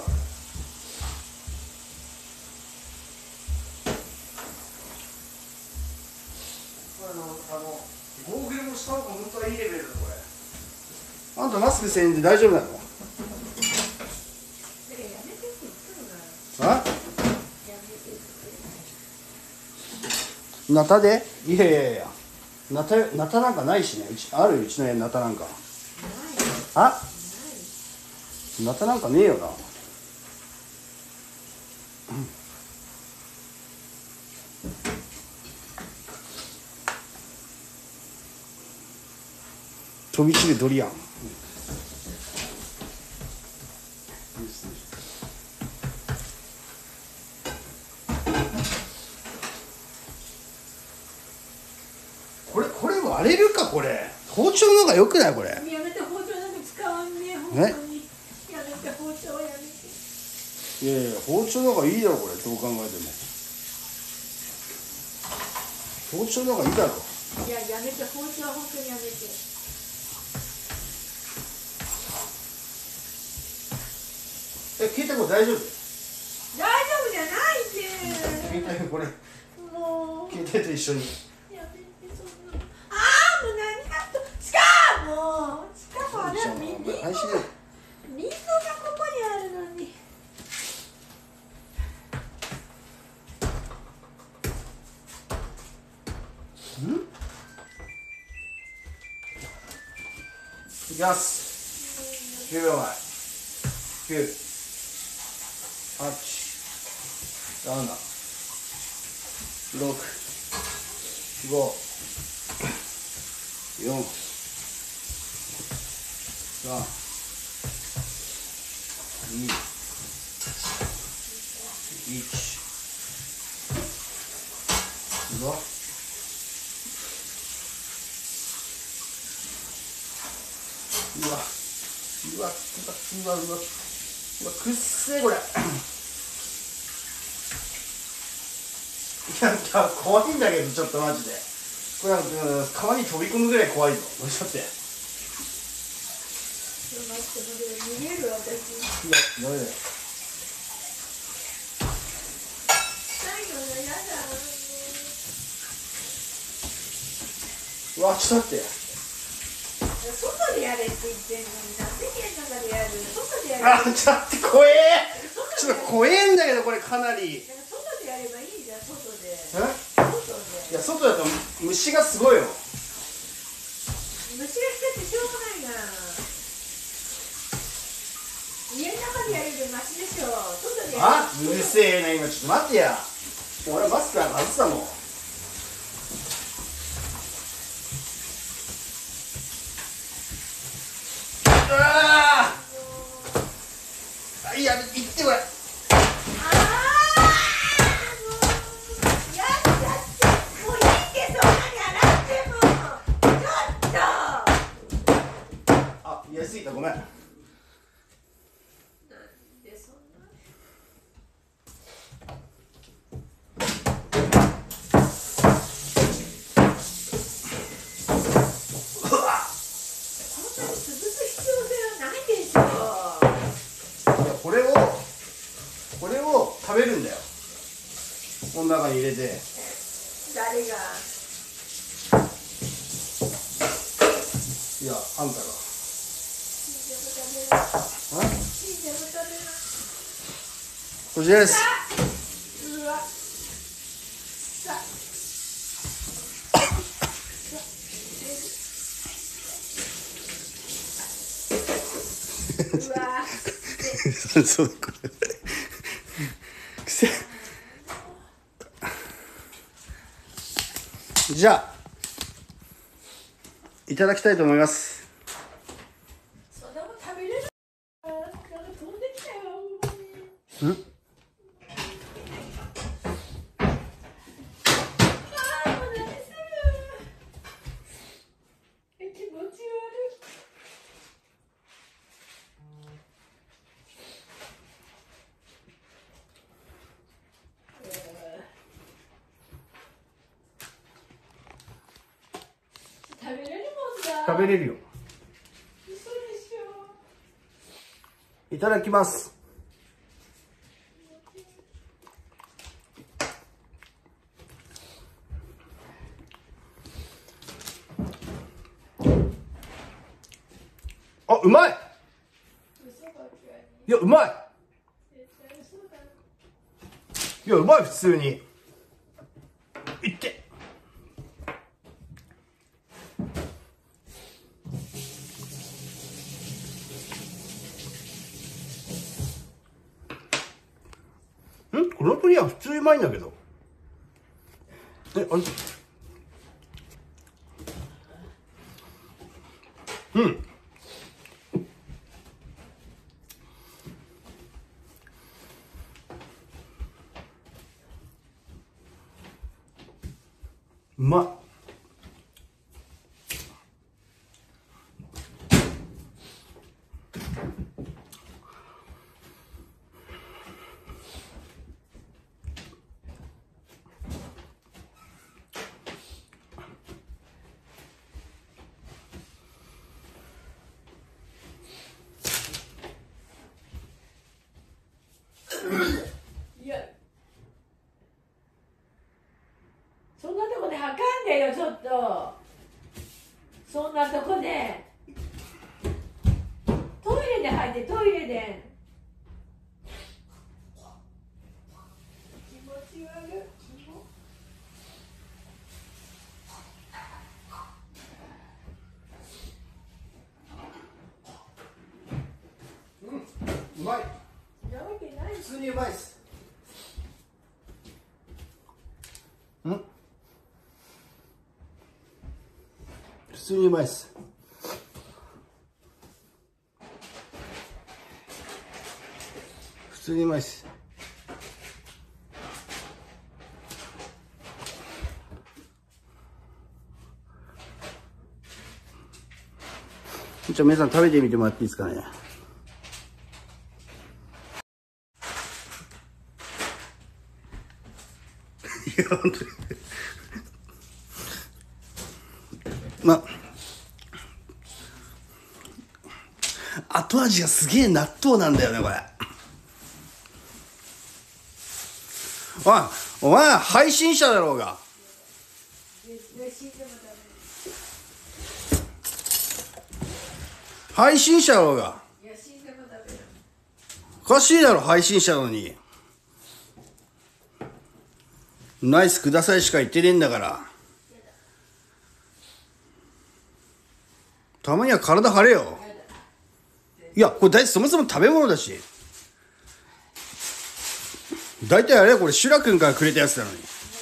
ゴーグルもした方が本当はいいレベルだ、これ。あんたマスクせんで大丈夫なの？あ？ナタで？いやいやいや、ナタなんかないしね。うちの家ナタなんか。あ？ナタなんかねえよな。飛び散るドリアン。これ割れるか、これ。包丁の方が良くない、これ。 やめて、包丁なんか使わんね、本当に。やめて、包丁はやめて。 いやいや、包丁の方がいいだろ、これ。どう考えても。包丁の方がいいだろ。 いや、やめて、包丁は本当にやめて。 携帯も大丈夫？ 大丈夫じゃないって。 携帯これ、 もう。 携帯と一緒に。 やめて、そんな。ああ、もう何がと。しかもあれはリンゴがここにあるのに。 いきます。10秒前。9、8、7、6、5、4、3、2、1、5、うわ、くっせえこれ。いや、怖いんだけど、ちょっとマジで。これ川に飛び込むぐらい怖いぞ。どうしちゃって。 ダメだよ。うわ、ちょっと待って。 外でやれって言ってんのに、なんで家の中でやる？外でやれ。 あ、ちょっと待って、怖え。ちょっと怖えんだけど、これかなり。 外でやればいいじゃん、外で。 外で。いや、外だと虫がすごいよ。 虫が来ててしょうがないな。家の中でやるよりマシでしょ。外でやる。 あ、うるせえな、今ちょっと待ってや。俺マスクなんか外したもん。いや、行ってこれ。やりすぎた、ごめん。これを食べるんだよ。この中に入れて。 誰が？ いや、あんたが。こちらです。そうこれじゃあいただきたいと思います。 そんなもん食べれる？なんか飛んできたん？ よ。 食べれるよ。いただきます。あ、うまい。いや、うまい。いや、うまい、普通に。いって。この鶏は普通にうまいんだけど。あれ。うん。うまい。 いや、そんなとこで吐かんでよ、ちょっと。そんなとこでトイレで吐いて、トイレで。気持ち悪い。 うまい。 なわけない。 普通にうまいです。普通にうまいです。普通にうまいです。皆さん食べてみてもらっていいですかね。いや、本当に。 後味がすげえ納豆なんだよねこれ。お前配信者だろうが。配信者だろうが。おかしいだろ配信者なのに。ナイスくださいしか言ってねえんだから。たまには体張れよ。いやこれそもそも食べ物だし。大体あれこれシュラ君からくれたやつなのに。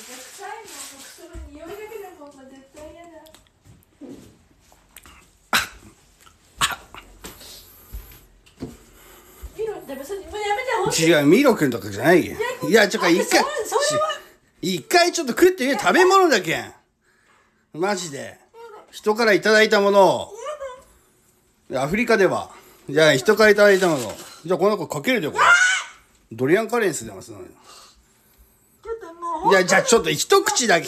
違うミロ君とかじゃないよ。いやちょっと一回ちょっと食ってみる。食べ物だけんマジで人からいただいたものを。アフリカではじゃあ人からいただいたもの。じゃあこの子かけるでこれドリアンカレーにするますの。いやじゃあちょっと一口だけ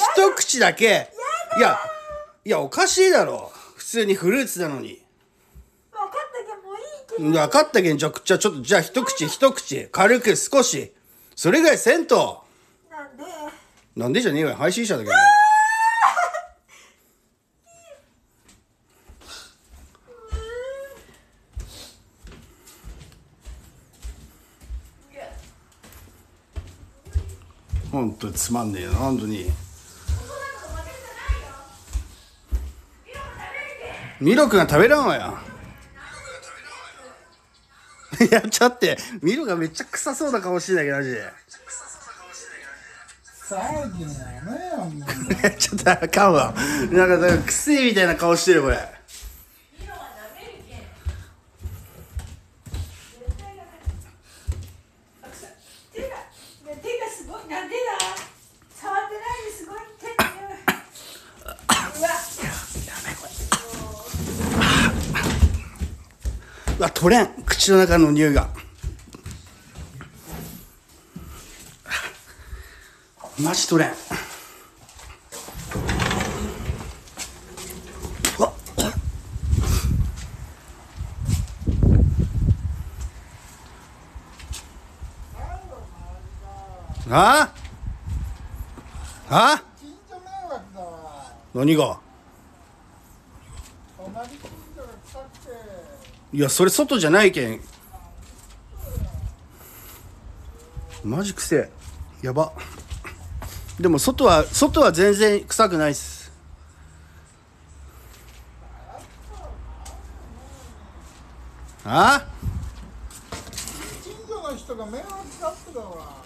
いやおかしいだろ普通にフルーツなのに。分かったけんじゃあちょっとじゃあ一口軽く少しそれぐらいせんと。なんでじゃねえわ配信者だけど。ほんとつまんねえよなほんとに。ミロ君が食べらんわや。いやちょっとミロがめっちゃ臭そうな顔してんだけどマジで。ちょっとあかんわ。なんか癖みたいな顔してるこれ。うわ取れん口の中の匂いが。マジ取れん。ああ何が。いやそれ外じゃないけんマジくせえやば。でも外は全然臭くないっす。ああ近所の人が迷惑だったわ。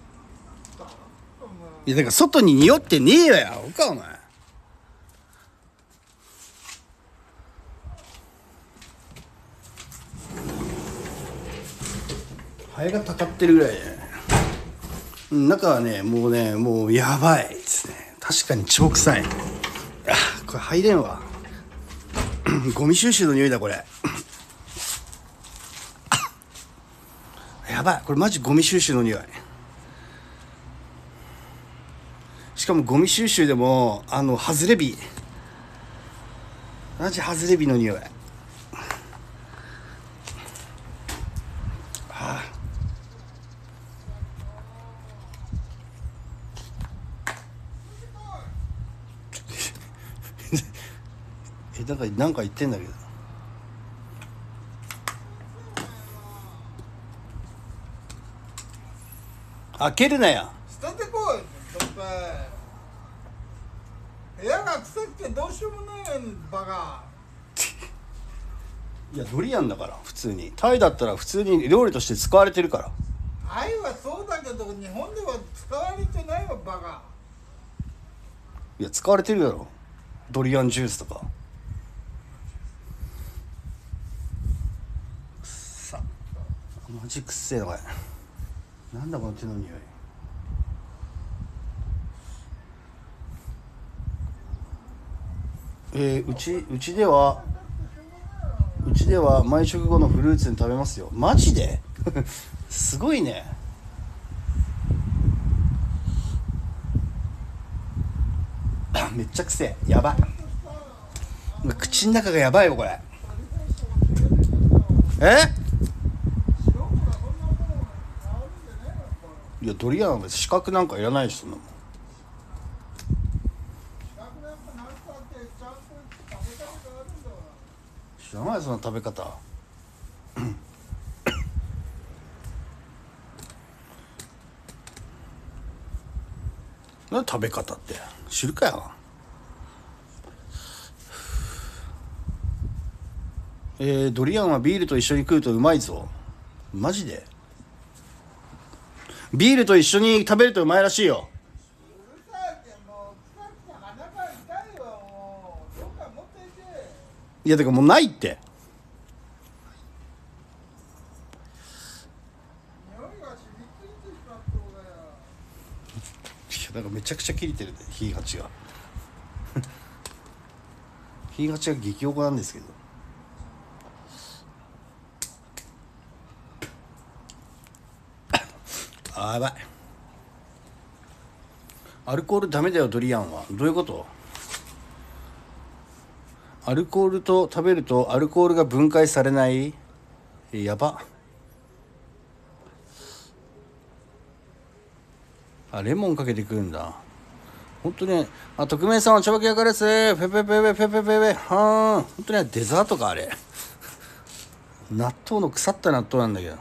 いやだから外に匂ってねえよやおかお前。ハエがたかってるぐらいで、ね、中はねもうやばいですね。確かに超臭い。これ入れんわゴミ収集の匂いだこれやばいこれマジゴミ収集の匂い。しかもゴミ収集でもハズレビマジハズレビの匂い。だからなんか言ってんだけど。開けるなや。 捨ててこい。部屋が臭くてどうしようもないやんバカ。 いやドリアンだから普通にタイだったら普通に料理として使われてるから。 タイはそうだけど日本では使われてないわバカ。 いや使われてるだろドリアンジュースとか。さマジくっせえなこれ。なんだこの手の匂い。うちでは毎食後のフルーツに食べますよ。マジですごいね。めっちゃくせえやばい。口の中がやばいよこれ。 いやドリアンは別に資格なんかいらないし、そんなもん。知らないその食べ方。何食べ方って知るかよ。ドリアンはビールと一緒に食うとうまいぞ。マジで？ビールと一緒に食べるとうまいらしいよ。いやてかもうないって。なんかめちゃくちゃ切れてるね、ヒイハチが。ヒイハチが激おこなんですけど。あーやばい。アルコールダメだよドリアンは。どういうこと？アルコールと食べるとアルコールが分解されない？やば。あ、レモンかけてくるんだ。本当に。あ、匿名さんは茶ばきやかです。ペペペペペペペペ。はーん。本当にデザートかあれ。納豆の腐った納豆なんだけど。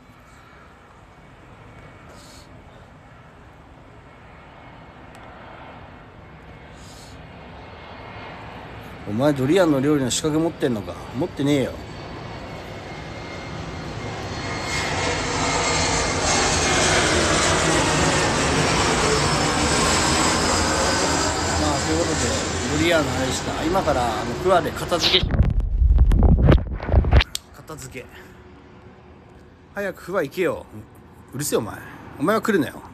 お前ドリアンの料理の資格持ってんのか？持ってねえよ。まあということでドリアンの話でした。今からクワで片付け。片付け。早くクワ行けよ。うるせえお前。お前は来るなよ。